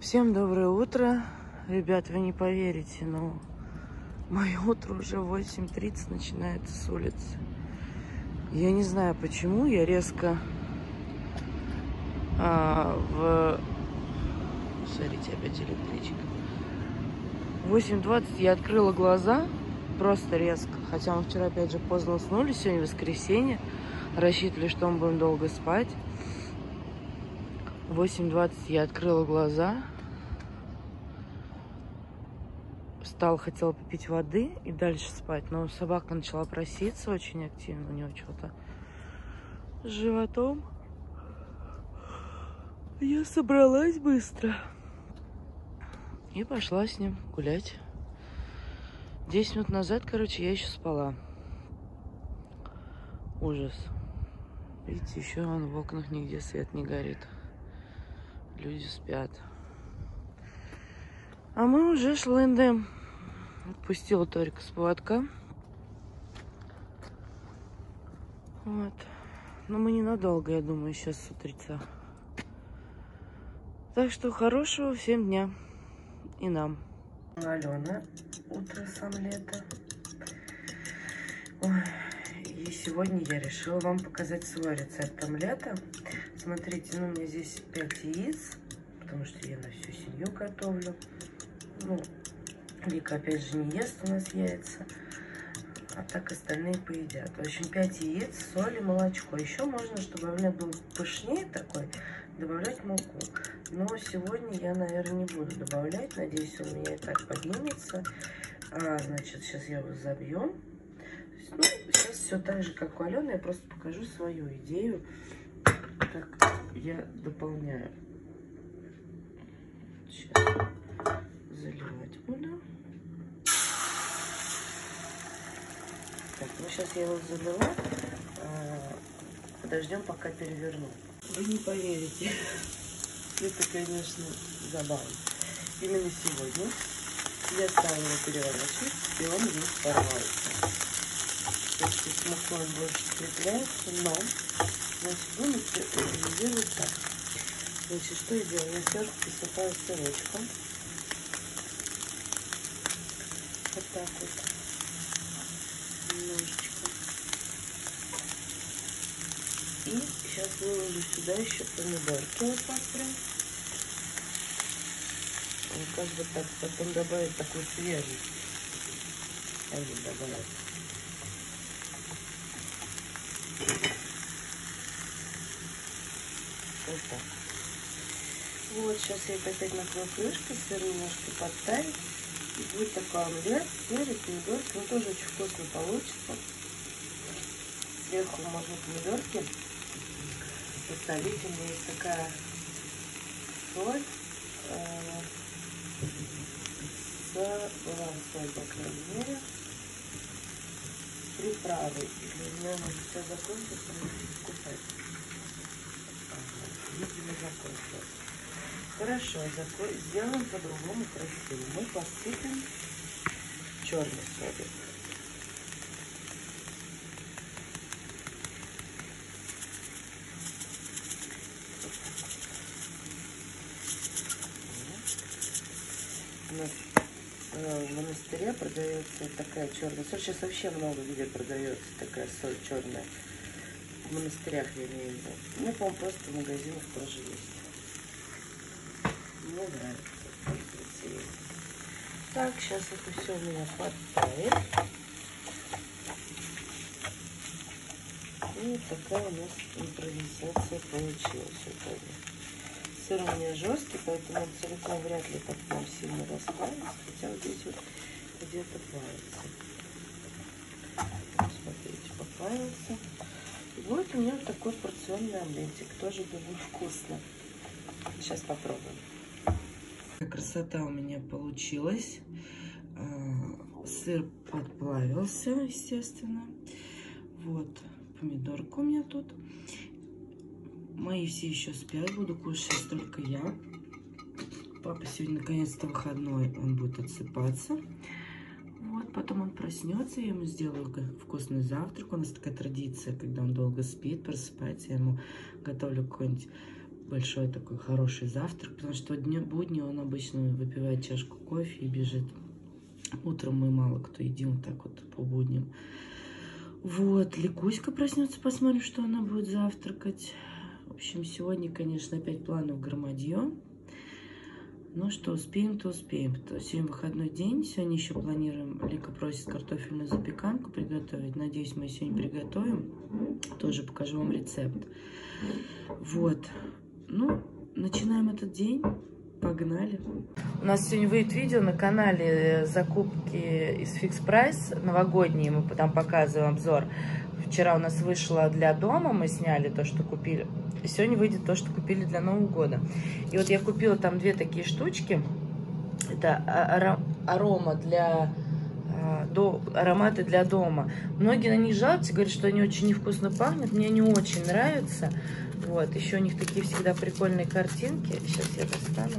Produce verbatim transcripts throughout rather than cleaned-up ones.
Всем доброе утро. Ребят, вы не поверите, но мое утро уже в восемь тридцать начинается с улицы. Я не знаю почему, я резко а, в... Смотрите, опять электричка. В восемь двадцать я открыла глаза, просто резко. Хотя мы вчера опять же поздно уснули, сегодня воскресенье. Рассчитывали, что мы будем долго спать. В восемь двадцать я открыла глаза. Встала, хотела попить воды и дальше спать. Но собака начала проситься очень активно. У нее что-то с животом. Я собралась быстро и пошла с ним гулять. Десять минут назад, короче, я еще спала. Ужас. Видите, еще вон в окнах нигде свет не горит. Люди спят. А мы уже шлындем. Отпустила Торика с поводка. Вот. Но мы ненадолго, я думаю, сейчас с утреца. Так что хорошего всем дня. И нам. Алена. Утро с омлета. Ой. И сегодня я решила вам показать свой рецепт омлета. Смотрите, ну у меня здесь пять яиц, потому что я на всю семью готовлю. Ну, Вика опять же не ест у нас яйца, а так остальные поедят. В общем, пять яиц, соль и молочко. Еще можно, чтобы омлет был пышнее такой, добавлять муку. Но сегодня я, наверное, не буду добавлять. Надеюсь, он у меня и так поднимется. А, значит, сейчас я его забью. Ну, сейчас все так же, как у Алены. Я просто покажу свою идею, как я дополняю. Сейчас заливать буду. Так, ну сейчас я его залила. Подождем, пока переверну. Вы не поверите. Это, конечно, забавно. Именно сегодня я стала его переворачивать, и он здесь порвался. То есть с мукой больше скрепляется, но, значит, будем делать так. Значит, что я делаю? Я сверху присыпаю сырочком. Вот так вот. Немножечко. И сейчас выложу сюда еще помидорки. Вот так прям. Вот как бы так. Потом добавить такой свежесть. Они добавят. Вот так. Вот, сейчас я это опять накрою крышкой, сыр немножко подтает. И будет такой омлет, перец, помидорки. Ну, тоже очень вкусно получится. Сверху можно помидорки посолить. У меня есть такая соль. Э, с, была соль, по крайней мере. Приправы. И для меня может все закончится, можно кусать. Видимо, закончилось. Хорошо, сделаем по-другому красиво. Мы посыпем черный соус. У нас э, в монастыре продается такая черная соль. Сейчас вообще много где продается такая соль черная. В монастырях я имею в виду. Ну, по-моему, просто в магазинах тоже есть. Мне нравится. Так, сейчас это все у меня подтает. И вот такая у нас импровизация получилась сегодня. Сыр у меня жесткий, поэтому он целиком вряд ли так прям сильно расплавится. Хотя вот здесь вот где-то плавится. Смотрите, поплавился. И будет у меня вот такой порционный омлетик. Тоже думаю вкусно. Сейчас попробуем. Красота у меня получилась. Сыр подплавился, естественно. Вот помидорка у меня тут. Мои все еще спят. Буду кушать только я. Папа сегодня наконец-то выходной. Он будет отсыпаться. Вот, потом он проснется. Я ему сделаю вкусный завтрак. У нас такая традиция, когда он долго спит, просыпается. Я ему готовлю какой-нибудь большой такой хороший завтрак, потому что дни будни он обычно выпивает чашку кофе и бежит. Утром мы мало кто едим вот так вот по будням. Вот, Ликуська проснется, посмотрим, что она будет завтракать. В общем, сегодня, конечно, опять планы в громадье. Ну что, успеем, то успеем. Сегодня выходной день. Сегодня еще планируем, Лика просит картофельную запеканку приготовить. Надеюсь, мы сегодня приготовим. Тоже покажу вам рецепт. Вот. Ну, начинаем этот день. Погнали. У нас сегодня выйдет видео на канале закупки из Fix Price. Новогодние, мы там показываем обзор. Вчера у нас вышло для дома, мы сняли то, что купили. И сегодня выйдет то, что купили для Нового года. И вот я купила там две такие штучки. Это арома для... До, ароматы для дома. Многие на них жалуются, говорят, что они очень невкусно пахнут. Мне они очень нравятся. Вот, еще у них такие всегда прикольные картинки. Сейчас я достану.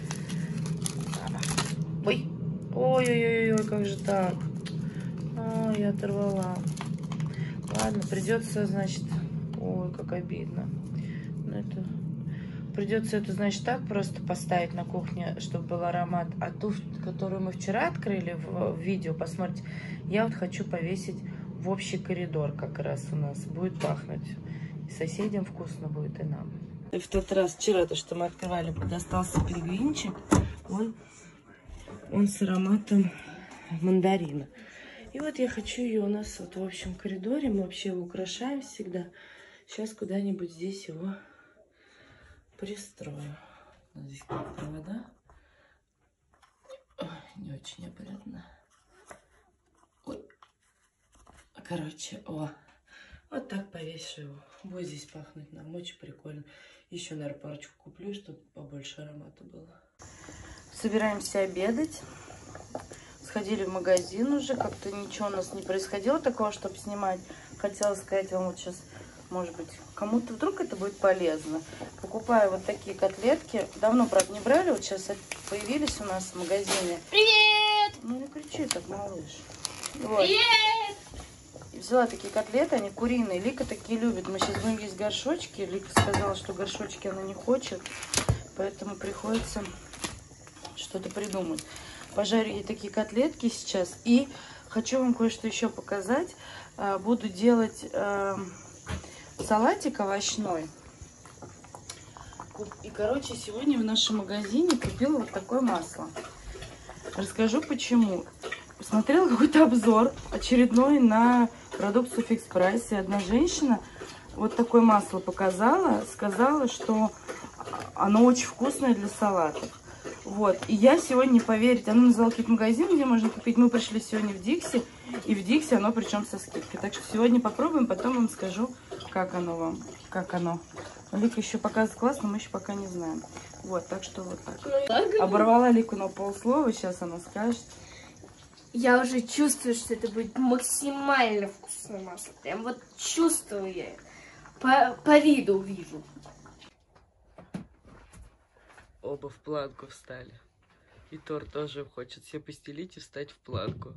Ой, ой-ой-ой, как же так? А, я оторвала. Ладно, придется, значит... Ой, как обидно. Ну, это... Придется это, значит, так просто поставить на кухне, чтобы был аромат. А ту, которую мы вчера открыли в, в видео, посмотрите, я вот хочу повесить в общий коридор как раз у нас. Будет пахнуть. И соседям вкусно будет, и нам. И в тот раз, вчера, то, что мы открывали, достался пингвинчик. Он, он с ароматом мандарина. И вот я хочу ее у нас вот в общем коридоре. Мы вообще его украшаем всегда. Сейчас куда-нибудь здесь его пристрою. Здесь провода. Ой, не очень опрятно. Ой. Короче, о. Вот так повешу его. Будет здесь пахнуть нам. Очень прикольно. Еще, наверное, парочку куплю, чтобы побольше аромата было. Собираемся обедать. Сходили в магазин уже. Как-то ничего у нас не происходило такого, чтобы снимать. Хотела сказать вам вот сейчас, может быть, кому-то вдруг это будет полезно. Покупаю вот такие котлетки. Давно, правда, не брали. Вот сейчас появились у нас в магазине. Привет! Ну не кричи так, малыш. Вот. Привет! Взяла такие котлеты, они куриные. Лика такие любит. Мы сейчас будем есть горшочки. Лика сказала, что горшочки она не хочет. Поэтому приходится что-то придумать. Пожарю ей такие котлетки сейчас. И хочу вам кое-что еще показать. Буду делать э, салатик овощной. И, короче, сегодня в нашем магазине купила вот такое масло. Расскажу, почему. Смотрела какой-то обзор очередной на продукцию Fix Price. И одна женщина вот такое масло показала. Сказала, что оно очень вкусное для салатов. Вот. И я сегодня, не поверить, она назвала какой-то магазин, где можно купить. Мы пришли сегодня в Дикси. И в Дикси оно причем со скидкой. Так что сегодня попробуем, потом вам скажу, как оно вам. Как оно. Лика еще показывает классно, мы еще пока не знаем. Вот, так что вот так. Оборвала Лику на полслова, сейчас она скажет. Я уже чувствую, что это будет максимально вкусное масло. Прям вот чувствую я. По, по виду вижу. Оба в планку встали. И Тор тоже хочет себе постелить и встать в планку.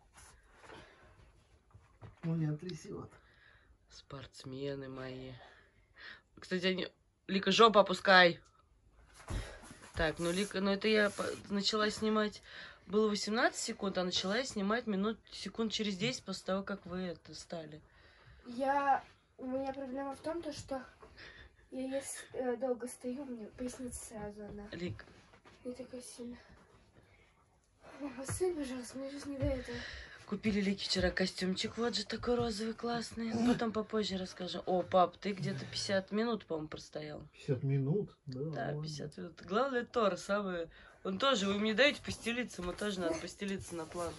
Ну, не трясет. Спортсмены мои. Кстати, они... Лика, жопу опускай. Так, ну Лика, ну это я начала снимать... Было восемнадцать секунд, а начала я снимать минут, секунд через десять после того, как вы это стали. Я... У меня проблема в том, то, что я если э, долго стою, у меня поясница сразу она. Лик. Я такая сильно. Мама, сын, пожалуйста, мне сейчас не до этого. Купили Лике вчера костюмчик, вот же такой розовый, классный. Потом попозже расскажу. О, пап, ты где-то пятьдесят минут, по-моему, простоял. пятьдесят минут? Да, да, пятьдесят минут. Главное, Тор, самый... Он тоже, вы мне даете постелиться, ему тоже надо постелиться на плану.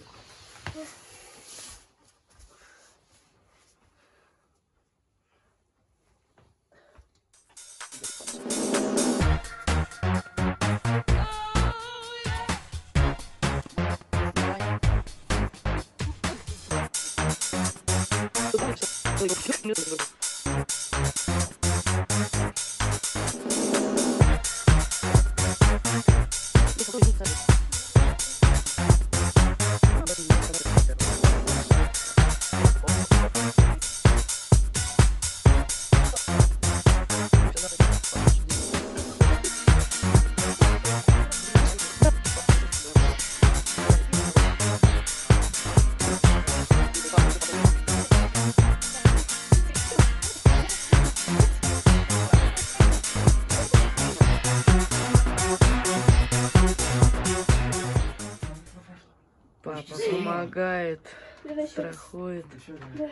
помогает, Давай еще раз. страхует. Да.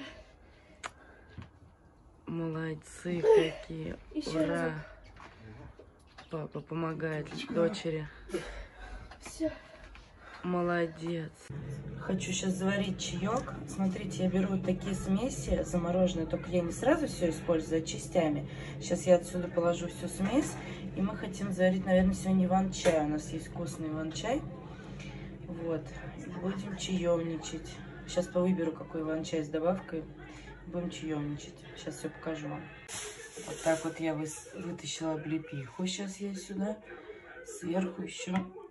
Молодцы какие. Еще Ура. разок. Папа помогает дочери. Все. Молодец. Хочу сейчас заварить чаек. Смотрите, я беру вот такие смеси замороженные, только я не сразу все использую, а частями. Сейчас я отсюда положу всю смесь, и мы хотим заварить, наверное, сегодня иван-чай. У нас есть вкусный иван-чай. Вот. Будем чаевничать. Сейчас повыберу, какой иван-чай с добавкой. Будем чаевничать. Сейчас все покажу вам. Вот так вот я вытащила облепиху. Сейчас я сюда сверху еще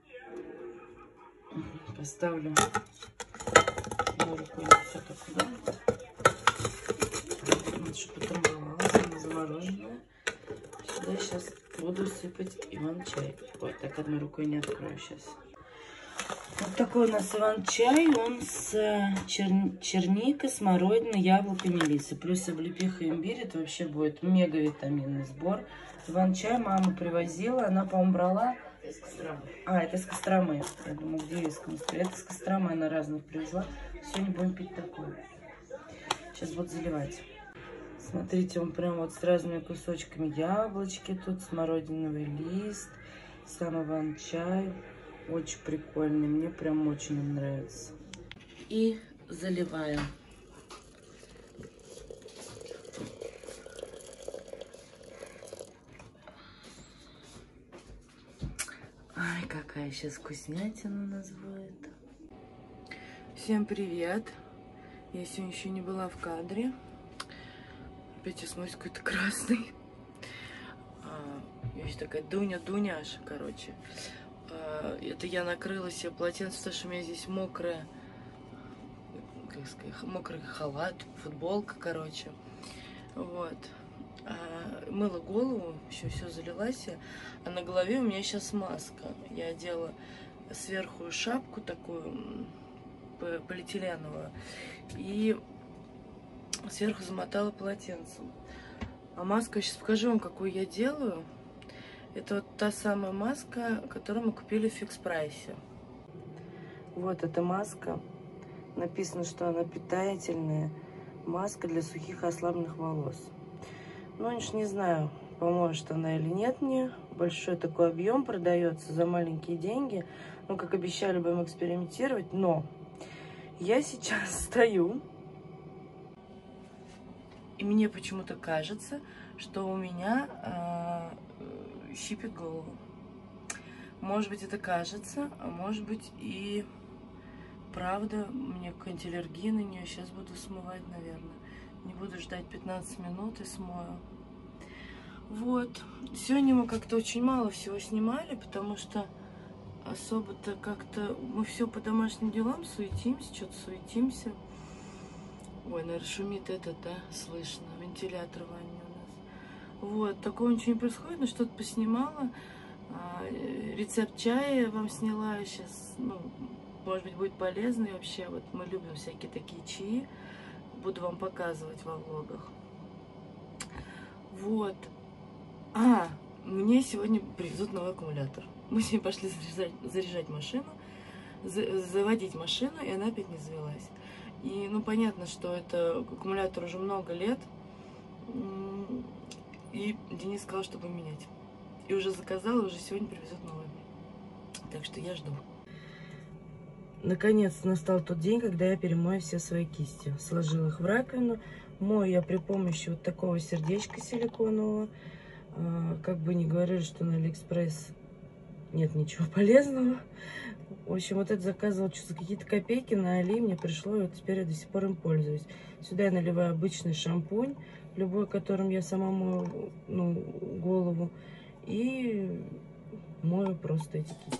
поставлю одной рукой все так сюда. Вот, чтобы утрамбовалась, она замороженная. Сюда сейчас буду сыпать иван-чай. Ой, так одной рукой не открою сейчас. Вот такой у нас иван-чай. Он с чер... черникой, смородиной, яблоком, мелиссой. Плюс облепиха и имбирь. Это вообще будет мега витаминный сбор. Иван-чай мама привозила. Она, по-моему, брала... Из Костромы. А, это из Костромы. Я думаю, где из Костромы? Это из Костромы она разных привезла. Сегодня будем пить такой. Сейчас буду заливать. Смотрите, он прям вот с разными кусочками яблочки. Тут смородиновый лист. Сам иван-чай. Очень прикольный. Мне прям очень нравится. И заливаем. Ай, какая сейчас вкуснятина у нас будет. Всем привет. Я сегодня еще не была в кадре. Опять осмотрюсь какой-то красный. А, есть такая Дуня-Дуняша, короче. А, это я накрыла себе полотенце, потому что у меня здесь мокрая, как сказать, мокрый халат, футболка, короче. Вот. А, мыла голову, еще все залилась, а на голове у меня сейчас маска. Я одела сверху шапку такую полиэтиленовую и сверху замотала полотенцем. А маску, сейчас покажу вам, какую я делаю. Это вот та самая маска, которую мы купили в фикс прайсе. Вот эта маска. Написано, что она питательная маска для сухих и ослабленных волос. Ну, не знаю, поможет она или нет мне. Большой такой объем продается за маленькие деньги. Ну, как обещали, будем экспериментировать. Но я сейчас стою, и мне почему-то кажется, что у меня э, щипит голову. Может быть, это кажется, а может быть и правда. Мне какая-нибудь аллергия на нее. Сейчас буду смывать, наверное. Не буду ждать пятнадцать минут и смою. Вот. Сегодня мы как-то очень мало всего снимали, потому что особо-то как-то мы все по домашним делам суетимся, что-то суетимся. Ой, наверное, шумит этот, да, слышно, вентилятор в ванне у нас. Вот, такого ничего не происходит, но что-то поснимала. Рецепт чая вам сняла сейчас, ну, может быть, будет полезно. И вообще, вот мы любим всякие такие чаи. Буду вам показывать во влогах. Вот. А, мне сегодня привезут новый аккумулятор. Мы сегодня пошли заряжать, заряжать машину, за, заводить машину, и она опять не завелась. И, ну, понятно, что это аккумулятор уже много лет. И Денис сказал, чтобы менять. И уже заказал, и уже сегодня привезут новый. Так что я жду. Наконец настал тот день, когда я перемою все свои кисти. Сложила их в раковину. Мою я при помощи вот такого сердечка силиконового. Как бы ни говорили, что на Алиэкспресс нет ничего полезного. В общем, вот это заказывала что-то за какие-то копейки на Али. Мне пришло, и вот теперь я до сих пор им пользуюсь. Сюда я наливаю обычный шампунь, любой, которым я сама мою, ну, голову. И мою просто эти кисти.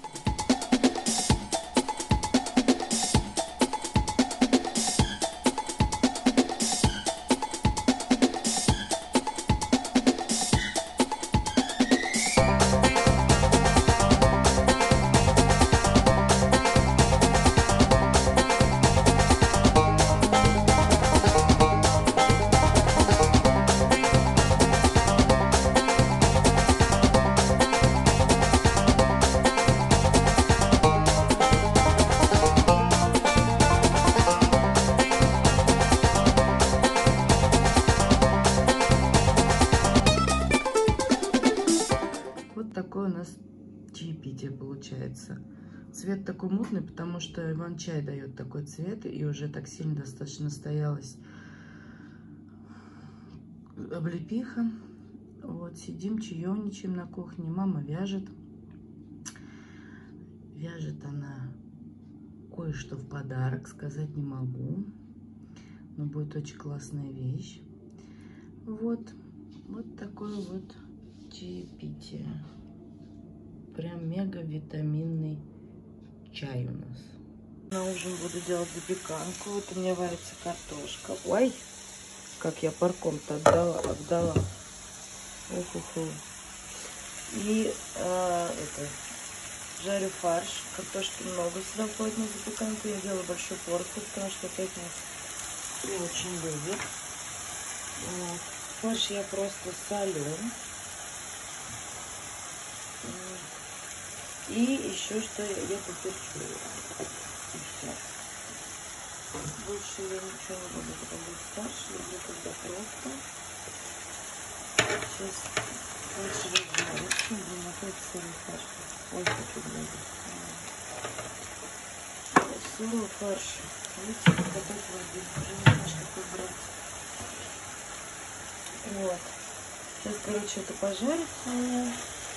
чаепитие получается. Цвет такой мутный, потому что иван-чай дает такой цвет, и уже так сильно достаточно настоялась облепиха. Вот, сидим, чаевничаем на кухне. Мама вяжет. Вяжет она кое-что в подарок, сказать не могу. Но будет очень классная вещь. Вот, вот такое вот чаепитие. Прям мега витаминный чай у нас. На ужин буду делать запеканку. Вот у меня варится картошка. Ой, как я парком-то отдала, отдала. Ох-оху. И э, это, жарю фарш. Картошки много сюда входит на запеканку. Я делаю большую порцию, потому что опять нас не очень любит. Вот. Фарш я просто солю. И еще что я поперчу. И все. Больше я ничего не буду делать. Фарш люблю когда просто. Сейчас фарш разжарится. Блин, опять сырый фарш. Ой, хочу глядеть. Сырой фарш. Видите, опять воды. Уже не знаешь, какой брать. Вот. Сейчас, короче, это пожарится у меня.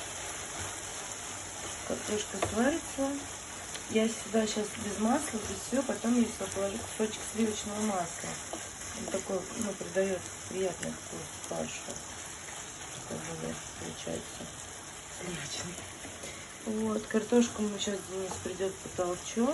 Картошка сварится. Я сюда сейчас без масла, без всего, потом я сюда положу кусочек сливочного масла. Он такой, ну, придает приятный вкус фаршу. Такой получается сливочный. Вот, картошку мы сейчас Денис придет потолчет.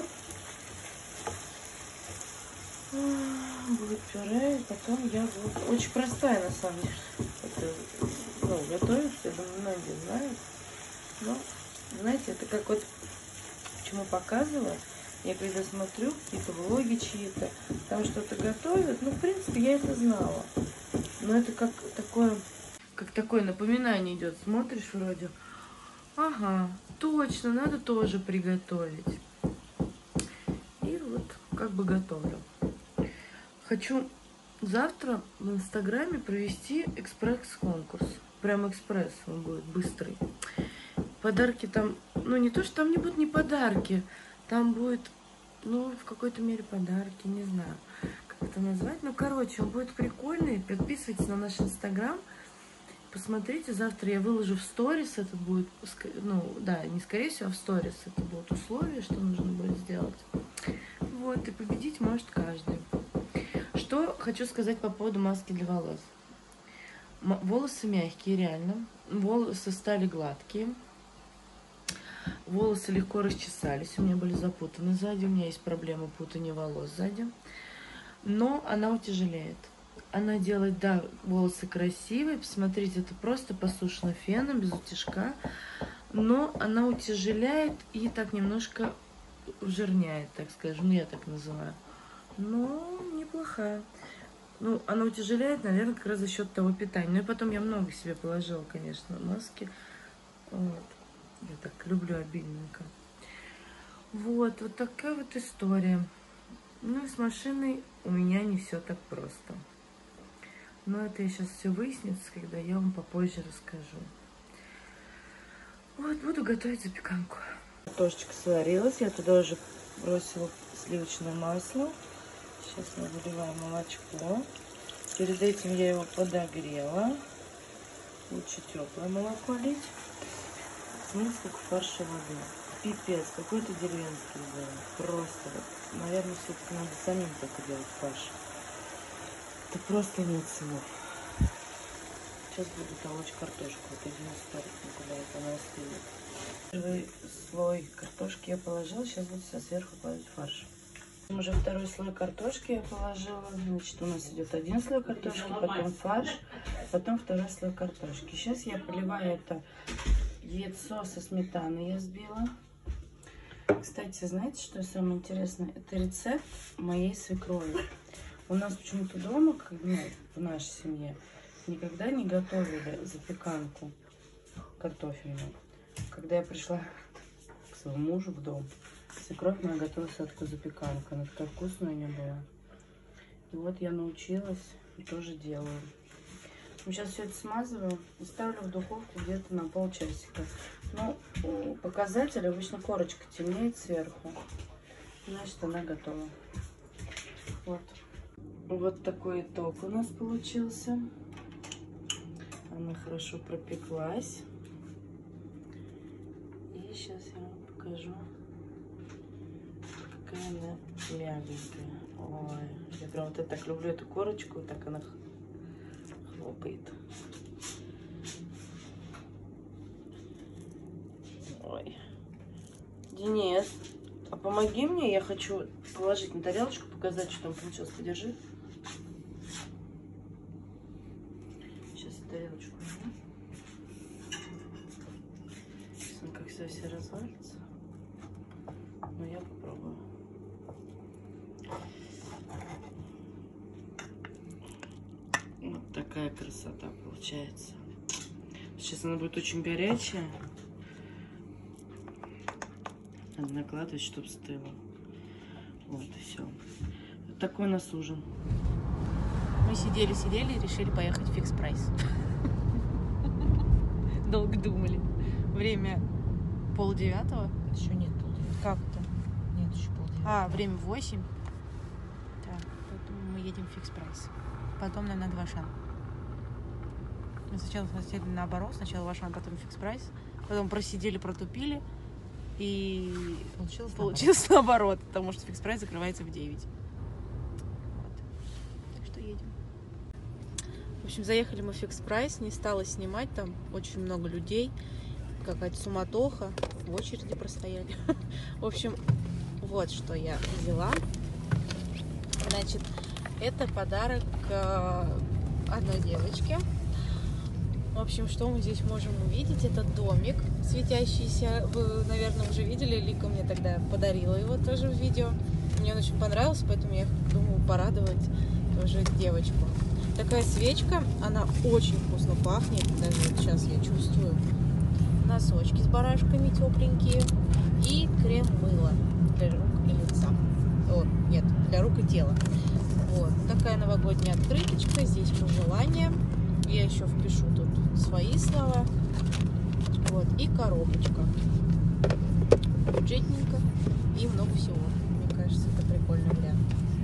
Будет пюре, и потом я буду... Очень простая, на самом деле. Это, ну, готовится, я думаю, многие знают. Но, знаете, это как вот, почему показывала. Я когда смотрю какие-то влоги чьи-то, там что-то готовят, ну, в принципе, я это знала. Но это как такое, как такое напоминание идет. Смотришь вроде, ага, точно, надо тоже приготовить. И вот как бы готовлю. Хочу завтра в Инстаграме провести экспресс-конкурс. Прям экспресс, он будет быстрый. Подарки там, ну не то, что там не будут не подарки, там будет, ну в какой-то мере подарки, не знаю, как это назвать. Ну короче, он будет прикольный. Подписывайтесь на наш Инстаграм. Посмотрите, завтра я выложу в сторис, это будет, ну да, не скорее всего, а в сторис это будут условия, что нужно будет сделать. Вот, и победить может каждый. Что хочу сказать по поводу маски для волос. М- волосы мягкие, реально. Волосы стали гладкие. Волосы легко расчесались. У меня были запутаны сзади. У меня есть проблема путания волос сзади. Но она утяжеляет. Она делает, да, волосы красивые. Посмотрите, это просто посушено феном, без утяжка. Но она утяжеляет и так немножко ужирняет, так скажем. Я так называю. Но неплохая. Ну, она утяжеляет, наверное, как раз за счет того питания. Ну и потом я много себе положила, конечно, маски. Вот. Я так люблю обильненько. Вот, вот такая вот история. Ну и с машиной у меня не все так просто. Но это я сейчас все выяснится, когда я вам попозже расскажу. Вот, буду готовить запеканку. Картошечка сварилась, я туда уже бросила сливочное масло. Сейчас мы выливаем молочко. Перед этим я его подогрела. Лучше теплое молоко лить. Смотрите, как фарша воды. Пипец, какой-то деревенский был. Просто вот. Наверное, все-таки надо самим только делать фарш. Это просто нет слов. Сейчас буду толочь картошку. Вот один из старых гуляет, она остынет. Первый слой картошки я положила. Сейчас буду со сверху кладывать фарш. Уже второй слой картошки я положила. Значит, у нас идет один слой картошки, потом фарш, потом второй слой картошки. Сейчас я поливаю это яйцо со сметаной я сбила. Кстати, знаете, что самое интересное? Это рецепт моей свекрови. У нас почему-то дома, ну, в нашей семье, никогда не готовили запеканку картофельную. Когда я пришла к своему мужу в дом, свекровь моя готовила сладкую запеканку. Она такая вкусная у нее была. И вот я научилась и тоже делаю. Сейчас все это смазываю и ставлю в духовку где-то на полчасика. Ну, показатель обычно корочка темнеет сверху. Значит, она готова. Вот. Вот такой итог у нас получился. Она хорошо пропеклась. И сейчас я вам покажу, какая она мягенькая. Ой, я прям вот это так люблю эту корочку, так она хлопает. Ой. Денис, а помоги мне, я хочу положить на тарелочку, показать, что там получилось. Подержи. Сейчас тарелочку возьму. Сейчас он как все, все развалится. Но я попробую. Вот такая красота получается. Сейчас она будет очень горячая. Надо накладывать, чтобы стыло. Вот и все. Вот такой у нас ужин. Мы сидели-сидели и решили поехать в Фикс Прайс. Долго думали. Время полдевятого. Еще нет полдевятого. Как это? Нет, еще полдевятого. А, время восемь. Так, поэтому мы едем в Фикс Прайс. Потом, наверное, на Вашан. Мы сначала хотели наоборот. Сначала Вашан, потом Фикс Прайс. Потом просидели, протупили. И Получилось, получилось наоборот, потому что Фикс Прайс закрывается в девять. Вот. Так что едем. В общем, заехали мы в Фикс Прайс, не стала снимать, там очень много людей, какая-то суматоха, в очереди простояли. В общем, вот что я взяла. Значит, это подарок одной девочке. В общем, что мы здесь можем увидеть? Это домик светящийся. Вы, наверное, уже видели. Лика мне тогда подарила его тоже в видео. Мне он очень понравился, поэтому я думаю порадовать тоже девочку. Такая свечка, она очень вкусно пахнет. Даже вот сейчас я чувствую. Носочки с барашками тепленькие. И крем-мыло для рук и лица. О, нет, для рук и тела. Вот. Такая новогодняя открыточка. Здесь пожелания. Я еще впишу тут свои слова. Вот. И коробочка. Бюджетненько. И много всего. Мне кажется, это прикольный вариант.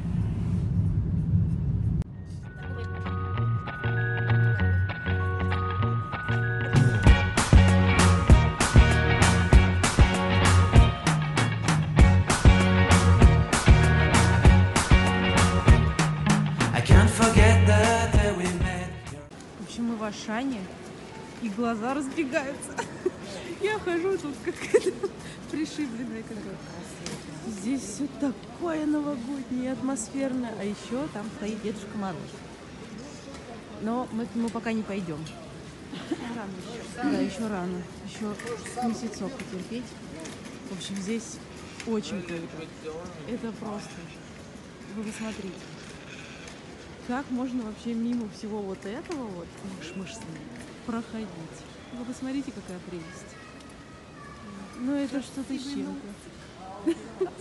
В общем, мы в Ашане, и глаза разбегаются. Я хожу тут как это пришибленная. Здесь все такое новогоднее, атмосферное. А еще там стоит Дедушка Мороз. Но мы к нему пока не пойдем. Рано еще. Да, еще рано. Еще месяцок потерпеть. В общем, здесь очень круто. Это просто. Вы посмотрите. Как можно вообще мимо всего вот этого вот проходить? Вы посмотрите, какая прелесть. Ну, это что-то с чем-то.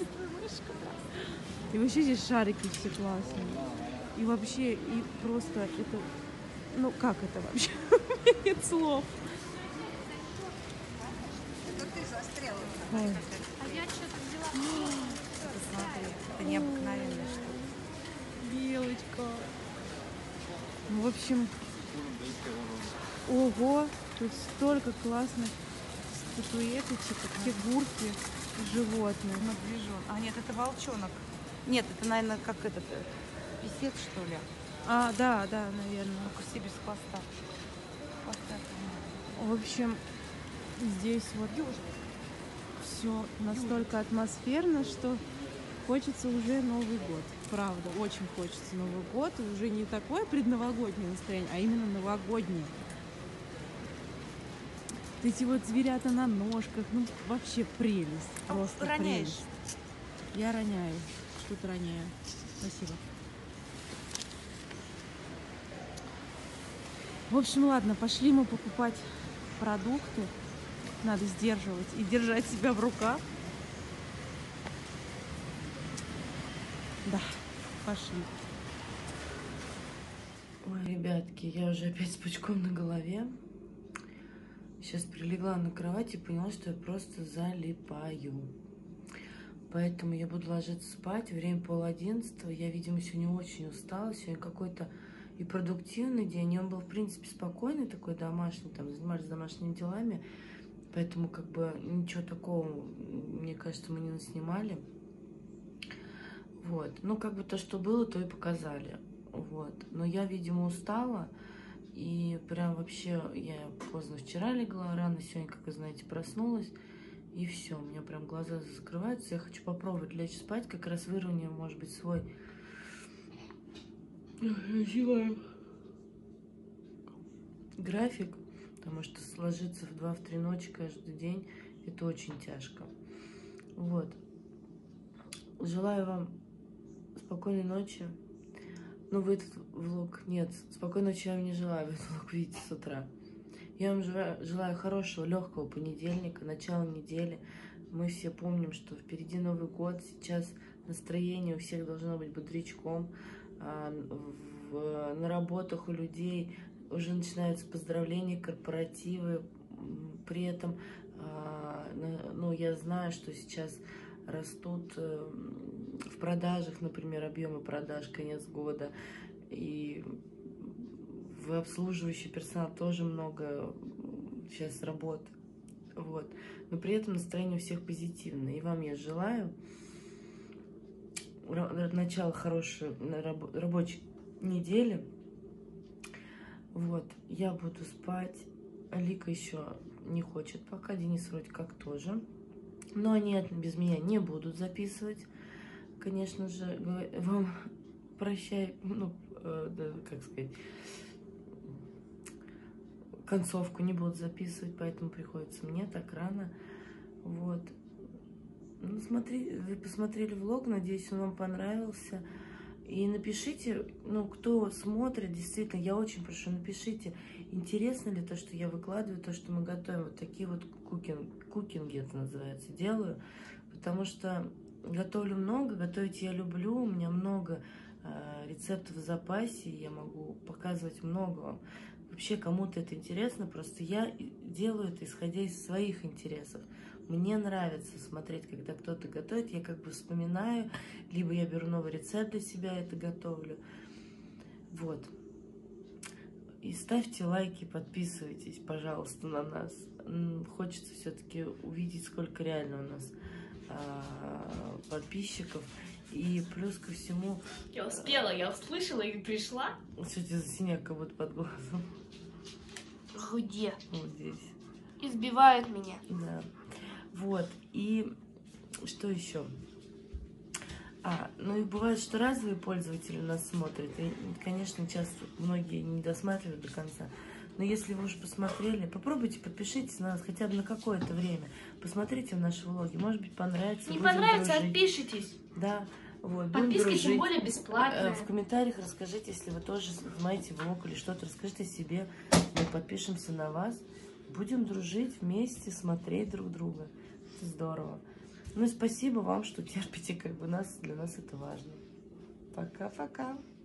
И вообще здесь шарики все классные. И вообще, и просто это... Ну, как это вообще? У меня нет слов. Это ты застряла. А я что-то взяла. Посмотри, это необыкновенно, что ли. Белочка. Ну, в общем, ого, тут столько классных статуэточек, фигурки животных. Медвежонок. А, нет, это волчонок. Нет, это, наверное, как этот писец, что ли. А, да, да, наверное. Только все без хвоста. Хвоста. В общем, здесь вот все настолько атмосферно, что хочется уже Новый год. Правда, очень хочется Новый год. И уже не такое предновогоднее настроение, а именно новогоднее. Эти вот зверята на ножках, ну вообще прелесть. Просто роняешь? Прелесть. Я роняю. Что-то роняю. Спасибо. В общем, ладно, пошли мы покупать продукты. Надо сдерживать и держать себя в руках. Да, пошли. Ой, ребятки, я уже опять с пучком на голове. Сейчас прилегла на кровать и поняла, что я просто залипаю. Поэтому я буду ложиться спать. Время пол одиннадцатого. Я, видимо, сегодня очень устала. Сегодня какой-то и продуктивный день. И он был, в принципе, спокойный, такой домашний. Там занимались домашними делами. Поэтому, как бы, ничего такого, мне кажется, мы не наснимали. Вот. Ну, как бы то, что было, то и показали. Вот. Но я, видимо, устала. И прям вообще я поздно вчера легла, рано сегодня, как вы знаете, проснулась. И все, у меня прям глаза закрываются. Я хочу попробовать лечь спать, как раз выровняю, может быть, свой график. Потому что сложиться в два-три ночи каждый день, это очень тяжко. Вот. Желаю вам спокойной ночи. Ну, вы этот влог... Нет, спокойной ночи я вам не желаю. Вы этот влог видите с утра. Я вам желаю, желаю хорошего, легкого понедельника, начала недели. Мы все помним, что впереди Новый год. Сейчас настроение у всех должно быть бодрячком. А, в, на работах у людей уже начинаются поздравления, корпоративы. При этом, а, ну, я знаю, что сейчас растут в продажах, например, объемы продаж, конец года. И в обслуживающий персонал тоже много сейчас работ. Вот. Но при этом настроение у всех позитивное. И вам я желаю начала хорошей рабочей недели. Вот. Я буду спать. Лика еще не хочет пока. Денис вроде как тоже. Но они без меня не будут записывать. Конечно же, вам прощай, ну, э, да, как сказать, концовку не будут записывать, поэтому приходится мне так рано. Вот. Ну, смотри, вы посмотрели влог, надеюсь, он вам понравился. И напишите, ну, кто смотрит, действительно, я очень прошу, напишите, интересно ли то, что я выкладываю, то, что мы готовим. Вот такие вот кукинг, кукинги это называется, делаю. Потому что готовлю много, готовить я люблю, у меня много э, рецептов в запасе, я могу показывать много вам. Вообще, кому-то это интересно, просто я делаю это исходя из своих интересов. Мне нравится смотреть, когда кто-то готовит, я как бы вспоминаю, либо я беру новый рецепт для себя, это готовлю. Вот. И ставьте лайки, подписывайтесь, пожалуйста, на нас. Хочется все-таки увидеть, сколько реально у нас а, подписчиков. И плюс ко всему... Я успела, я услышала и пришла. Что тебе за синяк как будто под глазом? Где? Вот здесь. Избивают меня. Да. Вот. И что еще? А, ну и бывает, что разовые пользователи нас смотрят. И, конечно, часто многие не досматривают до конца. Но если вы уже посмотрели, попробуйте, подпишитесь на нас хотя бы на какое-то время. Посмотрите в наши влоги. Может быть, понравится. Не понравится, дружить. Отпишитесь. Да. Вот, подписки тем более бесплатные. В комментариях расскажите, если вы тоже снимаете влог или что-то, расскажите о себе. Мы подпишемся на вас. Будем дружить вместе, смотреть друг друга. Это здорово. Ну и спасибо вам, что терпите как бы нас. Для нас это важно. Пока-пока.